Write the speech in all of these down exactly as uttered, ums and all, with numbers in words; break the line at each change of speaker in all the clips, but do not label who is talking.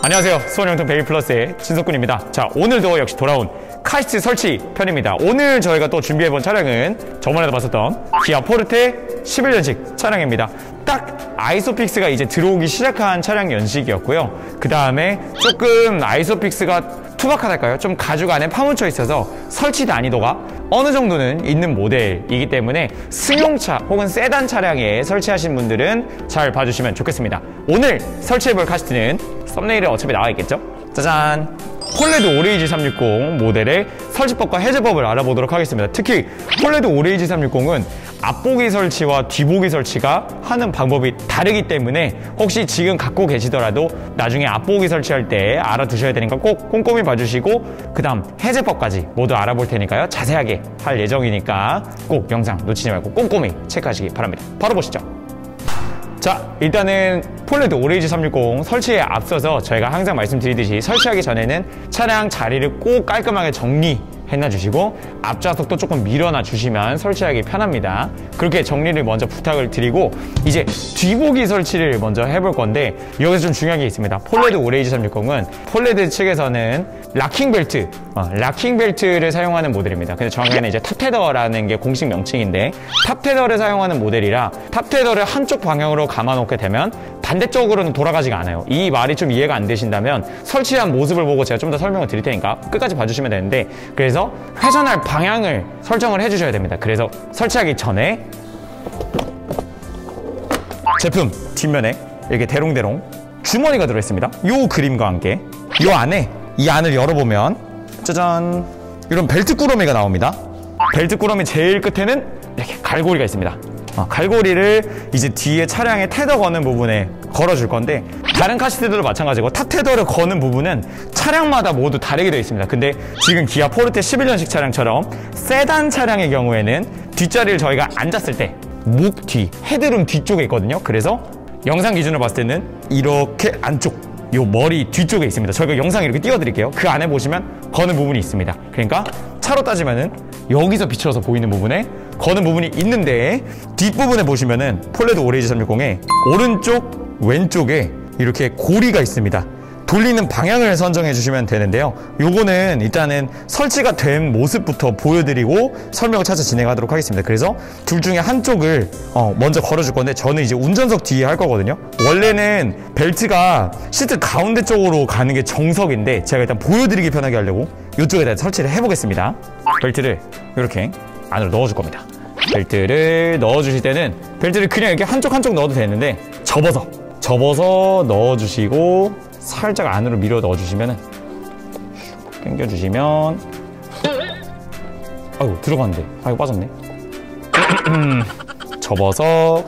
안녕하세요. 수원영통 베이플러스의 진석군입니다. 자, 오늘도 역시 돌아온 카시트 설치 편입니다. 오늘 저희가 또 준비해본 차량은 저번에도 봤었던 기아 포르테 십일 년식 차량입니다. 딱 아이소픽스가 이제 들어오기 시작한 차량 연식이었고요. 그 다음에 조금 아이소픽스가 투박하달까요? 좀 가죽 안에 파묻혀 있어서 설치 난이도가 어느 정도는 있는 모델이기 때문에 승용차 혹은 세단 차량에 설치하신 분들은 잘 봐주시면 좋겠습니다. 오늘 설치해볼 카시트는 썸네일에 어차피 나와 있겠죠? 짜잔! 폴레드 오레이지 삼백육십 모델의 설치법과 해제법을 알아보도록 하겠습니다. 특히 폴레드 오레이지 삼백육십은 앞보기 설치와 뒤보기 설치가 하는 방법이 다르기 때문에 혹시 지금 갖고 계시더라도 나중에 앞보기 설치할 때 알아두셔야 되니까 꼭 꼼꼼히 봐주시고 그 다음 해제법까지 모두 알아볼 테니까요. 자세하게 할 예정이니까 꼭 영상 놓치지 말고 꼼꼼히 체크하시기 바랍니다. 바로 보시죠. 자, 일단은 폴레드 오레이지 삼백육십 설치에 앞서서 저희가 항상 말씀드리듯이 설치하기 전에는 차량 자리를 꼭 깔끔하게 정리해놔 주시고 앞좌석도 조금 밀어놔 주시면 설치하기 편합니다. 그렇게 정리를 먼저 부탁을 드리고 이제 뒤보기 설치를 먼저 해볼 건데 여기서 좀 중요한 게 있습니다. 폴레드 오레이지 삼백육십은 폴레드 측에서는 락킹 벨트, 어, 락킹 벨트를 사용하는 모델입니다. 근데 정확하게는 이제 탑테더라는 게 공식 명칭인데 탑테더를 사용하는 모델이라 탑테더를 한쪽 방향으로 감아놓게 되면 반대쪽으로는 돌아가지가 않아요. 이 말이 좀 이해가 안 되신다면 설치한 모습을 보고 제가 좀 더 설명을 드릴 테니까 끝까지 봐주시면 되는데 그래서 회전할 방향을 설정을 해주셔야 됩니다. 그래서 설치하기 전에 제품 뒷면에 이렇게 대롱대롱 주머니가 들어있습니다. 요 그림과 함께 요 안에 이 안을 열어보면 짜잔 이런 벨트 꾸러미가 나옵니다. 벨트 꾸러미 제일 끝에는 이렇게 갈고리가 있습니다. 어, 갈고리를 이제 뒤에 차량에 테더 거는 부분에 걸어줄 건데 다른 카시트들도 마찬가지고 탑 테더를 거는 부분은 차량마다 모두 다르게 되어 있습니다. 근데 지금 기아 포르테 십일 년식 차량처럼 세단 차량의 경우에는 뒷자리를 저희가 앉았을 때 목 뒤, 헤드룸 뒤쪽에 있거든요. 그래서 영상 기준으로 봤을 때는 이렇게 안쪽 요 머리 뒤쪽에 있습니다. 저희가 영상 이렇게 띄워드릴게요. 그 안에 보시면 거는 부분이 있습니다. 그러니까 차로 따지면은 여기서 비춰서 보이는 부분에 거는 부분이 있는데 뒷부분에 보시면은 폴레드 오레이지 삼백육십의 오른쪽 왼쪽에 이렇게 고리가 있습니다. 돌리는 방향을 선정해 주시면 되는데요. 요거는 일단은 설치가 된 모습부터 보여드리고 설명을 차차 진행하도록 하겠습니다. 그래서 둘 중에 한쪽을 어 먼저 걸어줄 건데 저는 이제 운전석 뒤에 할 거거든요. 원래는 벨트가 시트 가운데 쪽으로 가는 게 정석인데 제가 일단 보여드리기 편하게 하려고 이쪽에다 설치를 해보겠습니다. 벨트를 이렇게 안으로 넣어줄 겁니다. 벨트를 넣어주실 때는 벨트를 그냥 이렇게 한쪽 한쪽 넣어도 되는데 접어서 접어서 넣어주시고 살짝 안으로 밀어 넣어주시면은 당겨주시면 아이고 들어갔는데 아이고 빠졌네. 접어서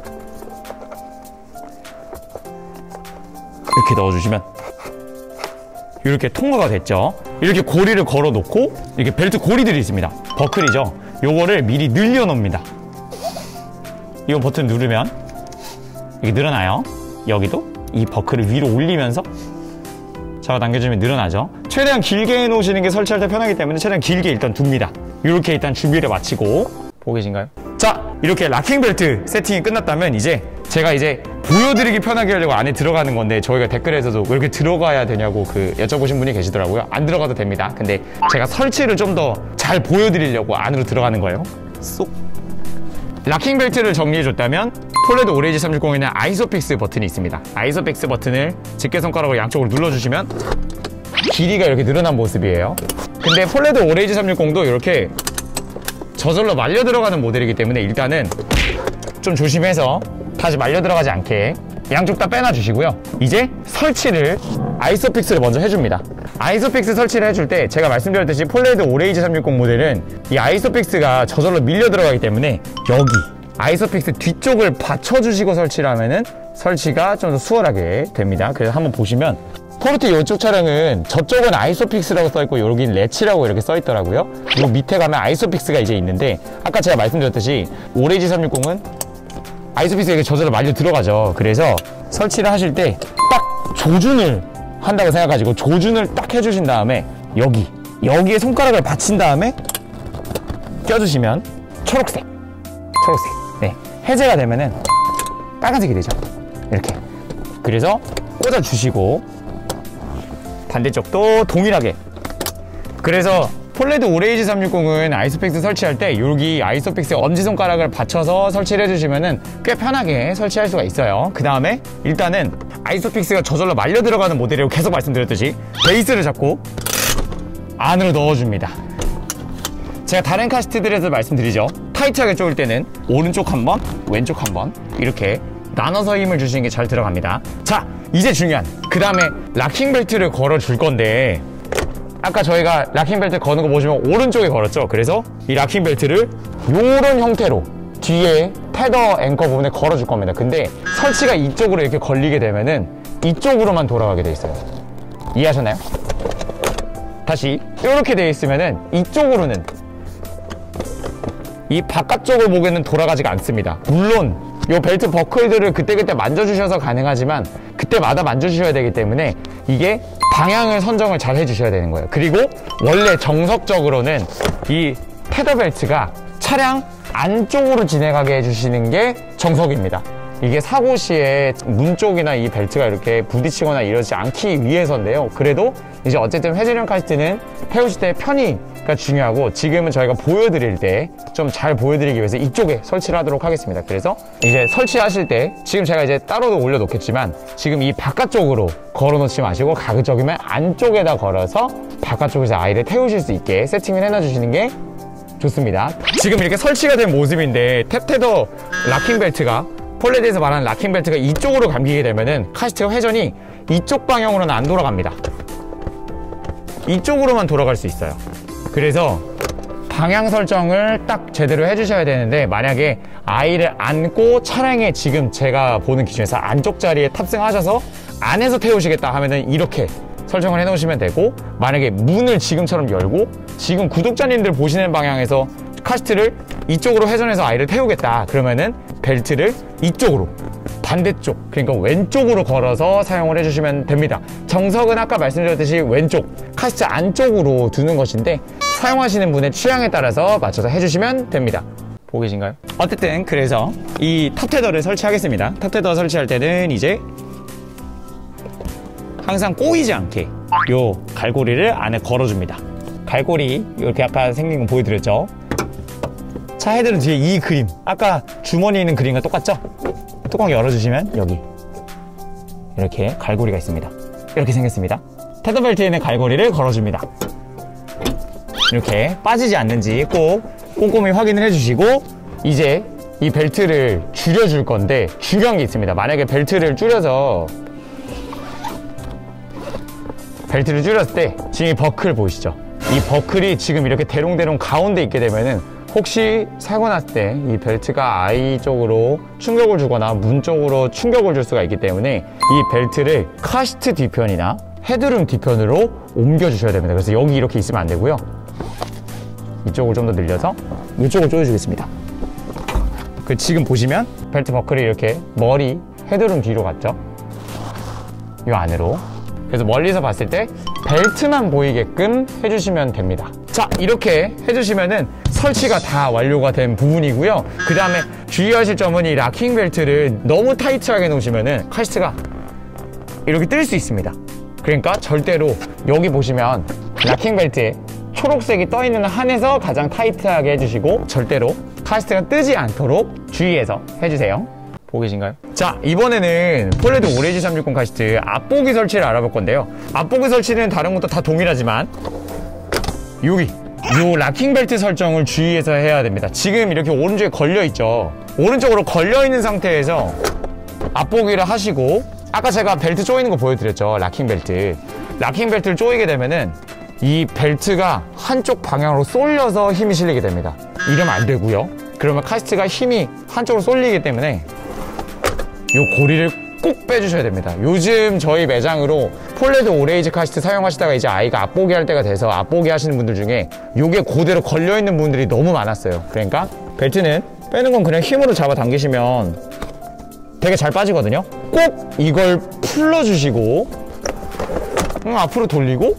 이렇게 넣어주시면 이렇게 통과가 됐죠. 이렇게 고리를 걸어 놓고 이렇게 벨트 고리들이 있습니다. 버클이죠. 요거를 미리 늘려 놓습니다. 이 버튼 누르면 이게 늘어나요. 여기도 이 버클을 위로 올리면서 잡아당겨주면 늘어나죠. 최대한 길게 해놓으시는 게 설치할 때 편하기 때문에 최대한 길게 일단 둡니다. 이렇게 일단 준비를 마치고 보고 계신가요? 자, 이렇게 락킹 벨트 세팅이 끝났다면 이제 제가 이제 보여드리기 편하게 하려고 안에 들어가는 건데 저희가 댓글에서도 왜 이렇게 들어가야 되냐고 그 여쭤보신 분이 계시더라고요. 안 들어가도 됩니다. 근데 제가 설치를 좀 더 잘 보여드리려고 안으로 들어가는 거예요. 쏙. 락킹 벨트를 정리해줬다면 폴레드 오레이지 삼백육십에는 아이소픽스 버튼이 있습니다. 아이소픽스 버튼을 집게손가락으로 양쪽으로 눌러주시면 길이가 이렇게 늘어난 모습이에요. 근데 폴레드 오레이지 삼백육십도 이렇게 저절로 말려 들어가는 모델이기 때문에 일단은 좀 조심해서 다시 말려 들어가지 않게 양쪽 다 빼놔 주시고요. 이제 설치를 아이소픽스를 먼저 해줍니다. 아이소픽스 설치를 해줄 때 제가 말씀드렸듯이 폴레드 오레이지 삼백육십 모델은 이 아이소픽스가 저절로 밀려 들어가기 때문에 여기 아이소픽스 뒤쪽을 받쳐주시고 설치를 하면은 설치가 좀 더 수월하게 됩니다. 그래서 한번 보시면 포르테 이쪽 차량은 저쪽은 아이소픽스라고 써있고 여기는 레치라고 이렇게 써있더라고요. 이 밑에 가면 아이소픽스가 이제 있는데 아까 제가 말씀드렸듯이 오레이지 삼백육십은 아이소픽스가 이렇게 저절로 말려 들어가죠. 그래서 설치를 하실 때 딱 조준을 한다고 생각하시고 조준을 딱 해주신 다음에 여기 여기에 손가락을 받친 다음에 껴주시면 초록색 초록색 네 해제가 되면은 빨간색이 되죠. 이렇게 그래서 꽂아주시고 반대쪽도 동일하게. 그래서 폴레드 오레이지 삼백육십은 아이소픽스 설치할 때 여기 아이소픽스에 엄지손가락을 받쳐서 설치를 해주시면 꽤 편하게 설치할 수가 있어요. 그 다음에 일단은 아이소픽스가 저절로 말려 들어가는 모델이라고 계속 말씀드렸듯이 베이스를 잡고 안으로 넣어줍니다. 제가 다른 카시트들에서 말씀드리죠. 타이트하게 조일 때는 오른쪽 한 번, 왼쪽 한 번 이렇게 나눠서 힘을 주시는 게 잘 들어갑니다. 자, 이제 중요한 그 다음에 락킹 벨트를 걸어 줄 건데, 아까 저희가 락킹 벨트 거는 거 보시면 오른쪽에 걸었죠. 그래서 이 락킹 벨트를 요런 형태로 뒤에 테더 앵커 부분에 걸어 줄 겁니다. 근데 설치가 이쪽으로 이렇게 걸리게 되면은 이쪽으로만 돌아가게 돼 있어요. 이해하셨나요? 다시 이렇게 돼 있으면은 이쪽으로는, 이 바깥쪽을 보기에는 돌아가지가 않습니다. 물론 이 벨트 버클들을 그때그때 만져주셔서 가능하지만 그때마다 만져주셔야 되기 때문에 이게 방향을 선정을 잘 해주셔야 되는 거예요. 그리고 원래 정석적으로는 이 테더 벨트가 차량 안쪽으로 진행하게 해주시는 게 정석입니다. 이게 사고 시에 문 쪽이나 이 벨트가 이렇게 부딪히거나 이러지 않기 위해서인데요. 그래도 이제 어쨌든 회전형 카시트는 태우실 때 편의가 중요하고, 지금은 저희가 보여드릴 때 좀 잘 보여드리기 위해서 이쪽에 설치를 하도록 하겠습니다. 그래서 이제 설치하실 때 지금 제가 이제 따로도 올려놓겠지만 지금 이 바깥쪽으로 걸어놓지 마시고 가급적이면 안쪽에다 걸어서 바깥쪽에서 아이를 태우실 수 있게 세팅을 해놔주시는 게 좋습니다. 지금 이렇게 설치가 된 모습인데 탭테더 락킹 벨트가, 폴레드에서 말하는 락킹 벨트가 이쪽으로 감기게 되면은 카시트가 회전이 이쪽 방향으로는 안 돌아갑니다. 이쪽으로만 돌아갈 수 있어요. 그래서 방향 설정을 딱 제대로 해주셔야 되는데, 만약에 아이를 안고 차량에 지금 제가 보는 기준에서 안쪽 자리에 탑승하셔서 안에서 태우시겠다 하면은 이렇게 설정을 해 놓으시면 되고, 만약에 문을 지금처럼 열고 지금 구독자님들 보시는 방향에서 카시트를 이쪽으로 회전해서 아이를 태우겠다 그러면은 벨트를 이쪽으로, 반대쪽, 그러니까 왼쪽으로 걸어서 사용을 해주시면 됩니다. 정석은 아까 말씀드렸듯이 왼쪽, 카시트 안쪽으로 두는 것인데 사용하시는 분의 취향에 따라서 맞춰서 해주시면 됩니다. 보고 계신가요? 어쨌든 그래서 이 탑테더를 설치하겠습니다. 탑테더 설치할 때는 이제 항상 꼬이지 않게 요 갈고리를 안에 걸어줍니다. 갈고리 이렇게 아까 생긴 거 보여드렸죠? 차 헤드는 뒤에 이 그림, 아까 주머니에 있는 그림과 똑같죠? 뚜껑 열어주시면 여기 이렇게 갈고리가 있습니다. 이렇게 생겼습니다. 테더 벨트에는 갈고리를 걸어줍니다. 이렇게 빠지지 않는지 꼭 꼼꼼히 확인을 해주시고, 이제 이 벨트를 줄여줄 건데 중요한 게 있습니다. 만약에 벨트를 줄여서 벨트를 줄였을 때 지금 이 버클 보이시죠? 이 버클이 지금 이렇게 대롱대롱 가운데 있게 되면은 혹시 사고 났을 때 이 벨트가 아이 쪽으로 충격을 주거나 문 쪽으로 충격을 줄 수가 있기 때문에 이 벨트를 카시트 뒤편이나 헤드룸 뒤편으로 옮겨 주셔야 됩니다. 그래서 여기 이렇게 있으면 안 되고요. 이쪽을 좀 더 늘려서 이쪽을 조여주겠습니다. 그 지금 보시면 벨트 버클이 이렇게 머리 헤드룸 뒤로 갔죠? 이 안으로. 그래서 멀리서 봤을 때 벨트만 보이게끔 해주시면 됩니다. 자, 이렇게 해주시면은 설치가 다 완료가 된 부분이고요. 그 다음에 주의하실 점은 이 락킹 벨트를 너무 타이트하게 놓으시면은 카시트가 이렇게 뜰 수 있습니다. 그러니까 절대로 여기 보시면 락킹 벨트에 초록색이 떠있는 한에서 가장 타이트하게 해주시고, 절대로 카시트가 뜨지 않도록 주의해서 해주세요. 보고 계신가요? 자, 이번에는 폴레드 오레이지 삼백육십 카시트 앞보기 설치를 알아볼 건데요. 앞보기 설치는 다른 것도 다 동일하지만 여기 요 락킹 벨트 설정을 주의해서 해야 됩니다. 지금 이렇게 오른쪽에 걸려있죠? 오른쪽으로 걸려있는 상태에서 앞보기를 하시고, 아까 제가 벨트 조이는 거 보여드렸죠? 락킹 벨트. 락킹 벨트를 조이게 되면은 이 벨트가 한쪽 방향으로 쏠려서 힘이 실리게 됩니다. 이러면 안 되고요. 그러면 카시트가 힘이 한쪽으로 쏠리기 때문에 이 고리를 꼭 빼주셔야 됩니다. 요즘 저희 매장으로 폴레드 오레이지 카시트 사용하시다가 이제 아이가 앞보기 할 때가 돼서 앞보기 하시는 분들 중에 이게 그대로 걸려있는 분들이 너무 많았어요. 그러니까 벨트는 빼는 건 그냥 힘으로 잡아 당기시면 되게 잘 빠지거든요. 꼭 이걸 풀러주시고 음, 앞으로 돌리고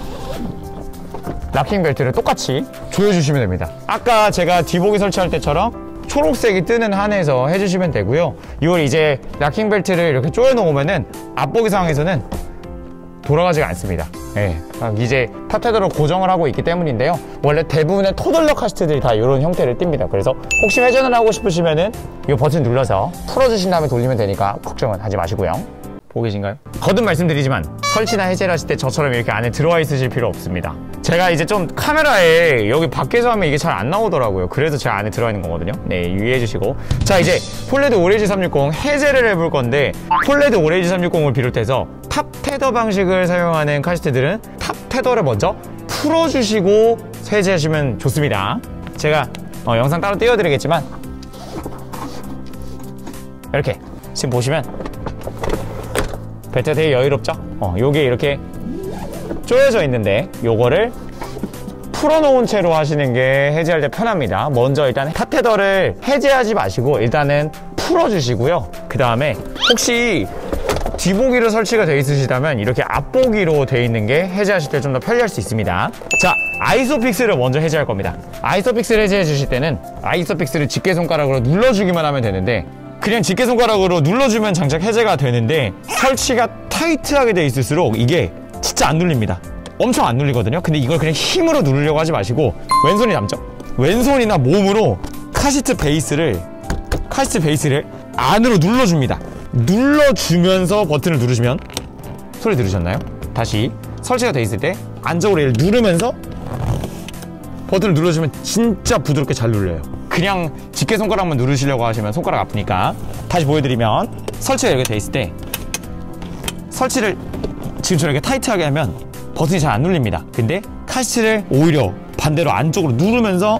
락킹 벨트를 똑같이 조여주시면 됩니다. 아까 제가 뒤보기 설치할 때처럼 초록색이 뜨는 한에서 해주시면 되고요. 이걸 이제 락킹 벨트를 이렇게 조여 놓으면은 앞보기 상황에서는 돌아가지가 않습니다. 네, 이제 탑테더로 고정을 하고 있기 때문인데요. 원래 대부분의 토들러 카시트들이 다 이런 형태를 띱니다. 그래서 혹시 회전을 하고 싶으시면은 이 버튼 눌러서 풀어주신 다음에 돌리면 되니까 걱정은 하지 마시고요. 보고 계신가요? 거듭 말씀드리지만 설치나 해제를 하실 때 저처럼 이렇게 안에 들어와 있으실 필요 없습니다. 제가 이제 좀 카메라에 여기 밖에서 하면 이게 잘 안 나오더라고요. 그래서 제가 안에 들어가 있는 거거든요. 네, 유의해 주시고. 자, 이제 폴레드 오레이지 삼백육십 해제를 해볼 건데 폴레드 오레이지 삼백육십을 비롯해서 탑 테더 방식을 사용하는 카시트들은 탑 테더를 먼저 풀어주시고 해제하시면 좋습니다. 제가 어, 영상 따로 띄워드리겠지만 이렇게 지금 보시면 벨트가 되게 여유롭죠? 어, 요게 이렇게 조여져 있는데 요거를 풀어놓은 채로 하시는 게 해제할 때 편합니다. 먼저 일단 탑 테더를 해제하지 마시고 일단은 풀어주시고요. 그 다음에 혹시 뒷보기로 설치가 되어 있으시다면 이렇게 앞보기로 되어 있는 게 해제하실 때 좀 더 편리할 수 있습니다. 자, 아이소픽스를 먼저 해제할 겁니다. 아이소픽스를 해제해 주실 때는 아이소픽스를 집게손가락으로 눌러주기만 하면 되는데 그냥 집게손가락으로 눌러주면 장착 해제가 되는데 설치가 타이트하게 돼 있을수록 이게 진짜 안 눌립니다. 엄청 안 눌리거든요. 근데 이걸 그냥 힘으로 누르려고 하지 마시고 왼손이 남죠? 왼손이나 몸으로 카시트 베이스를 카시트 베이스를 안으로 눌러줍니다. 눌러주면서 버튼을 누르시면 소리 들으셨나요? 다시 설치가 돼 있을 때 안쪽으로 얘를 누르면서 버튼을 눌러주면 진짜 부드럽게 잘 눌려요. 그냥 집게손가락만 누르시려고 하시면 손가락 아프니까 다시 보여드리면 설치가 이렇게 돼 있을 때 설치를 지금처럼 이렇게 타이트하게 하면 버튼이 잘 안 눌립니다. 근데 카시트를 오히려 반대로 안쪽으로 누르면서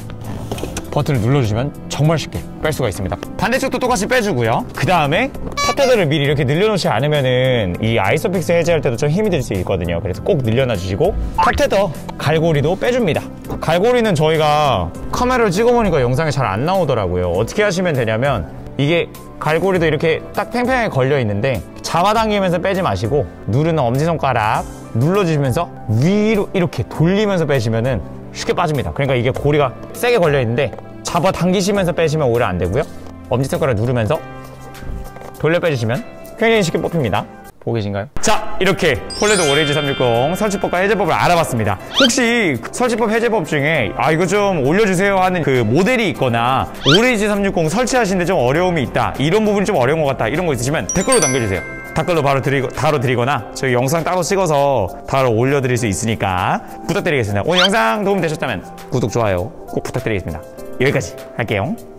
버튼을 눌러주시면 정말 쉽게 뺄 수가 있습니다. 반대쪽도 똑같이 빼주고요. 그 다음에 탑테더를 미리 이렇게 늘려놓지 않으면은 이 아이소픽스 해제할 때도 좀 힘이 들 수 있거든요. 그래서 꼭 늘려놔 주시고 탑테더 갈고리도 빼줍니다. 갈고리는 저희가 카메라를 찍어보니까 영상에 잘 안 나오더라고요. 어떻게 하시면 되냐면 이게 갈고리도 이렇게 딱 팽팽하게 걸려 있는데 잡아당기면서 빼지 마시고 누르는 엄지손가락 눌러주시면서 위로 이렇게 돌리면서 빼시면은 쉽게 빠집니다. 그러니까 이게 고리가 세게 걸려 있는데 잡아당기시면서 빼시면 오히려 안 되고요. 엄지손가락 누르면서 돌려 빼주시면 굉장히 쉽게 뽑힙니다. 보고 계신가요? 자, 이렇게 폴레드 오레이지 삼백육십 설치법과 해제법을 알아봤습니다. 혹시 설치법, 해제법 중에 아 이거 좀 올려주세요 하는 그 모델이 있거나 오레이지 삼백육십 설치하시는데 좀 어려움이 있다, 이런 부분이 좀 어려운 것 같다, 이런 거 있으시면 댓글로 남겨주세요. 댓글로 바로 드리고, 바로 드리거나 저희 영상 따로 찍어서 바로 올려드릴 수 있으니까 부탁드리겠습니다. 오늘 영상 도움 되셨다면 구독, 좋아요 꼭 부탁드리겠습니다. 여기까지 할게요.